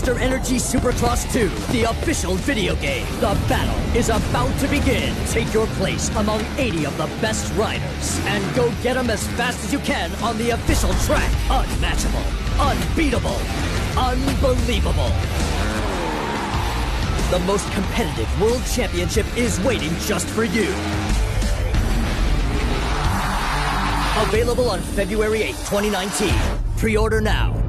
Monster Energy Supercross 2, the official video game. The battle is about to begin. Take your place among 80 of the best riders and go get them as fast as you can on the official track. Unmatchable, unbeatable, unbelievable. The most competitive World Championship is waiting just for you. Available on February 8, 2019. Pre-order now.